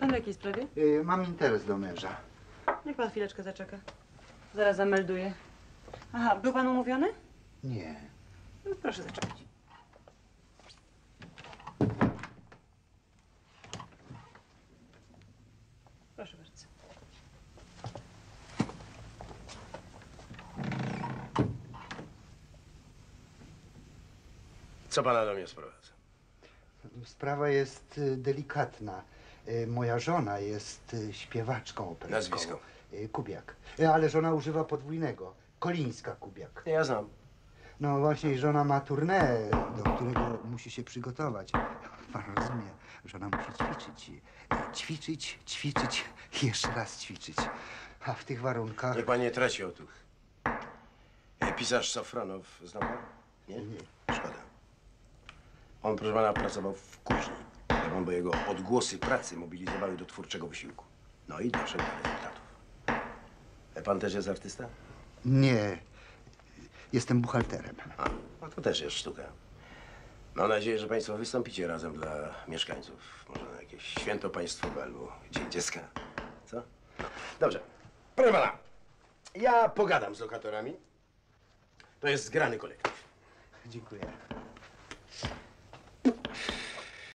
pan w jakiej sprawie? Mam interes do męża. Niech pan chwileczkę zaczeka. Zaraz zamelduję. Aha, był pan umówiony? Nie. No, proszę zaczekać. Proszę bardzo. Co pana do mnie sprowadza? Sprawa jest delikatna. Moja żona jest śpiewaczką operską. Nazwisko? Kubiak. Ale żona używa podwójnego. Kolińska Kubiak. Ja znam. No właśnie, żona ma tournée, do którego musi się przygotować. Pan rozumie, żona musi ćwiczyć. Ćwiczyć, ćwiczyć, jeszcze raz ćwiczyć. A w tych warunkach... Niech pan nie traci otuch. Pisarz Safronow, zna pan? Nie? Nie. Szkoda. On, proszę pana, pracował w kuźni. Wie pan, bo jego odgłosy pracy mobilizowały do twórczego wysiłku. No i doszedł do rezultatów. Pan też jest artysta? Nie. Jestem buchalterem. A, no to też jest sztuka. Mam nadzieję, że państwo wystąpicie razem dla mieszkańców. Może na jakieś święto państwowe albo Dzień Dziecka. Co? Dobrze. Proszę pana, ja pogadam z lokatorami. To jest zgrany kolektyw. Dziękuję.